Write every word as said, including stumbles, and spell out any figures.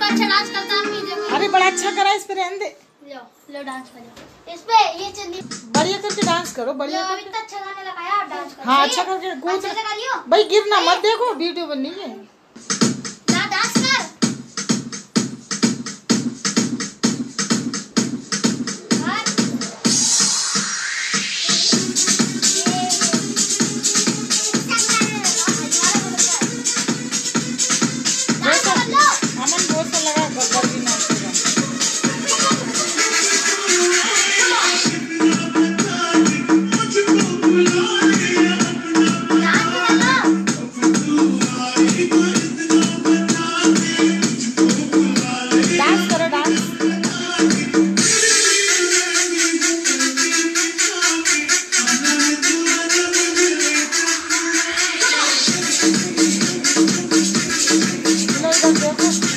अच्छा डांस करता है अम्मी देखो। अरे बड़ा अच्छा करा, इस पे रहने दे। लो लो डांस करो इस पे, ये चलिए बढ़िया करके डांस करो, बढ़िया लो, करके। इतना अच्छा गाना लगाया आप डांस करो। हाँ अच्छा करके कूद अच्छा से कर लियो भाई, गिरना मत, देखो वीडियो बननी है। ना डांस कर अमन बहुत सा लगा गब्बर भी नाचेगा। डांस करो डांस। लो इधर देखो।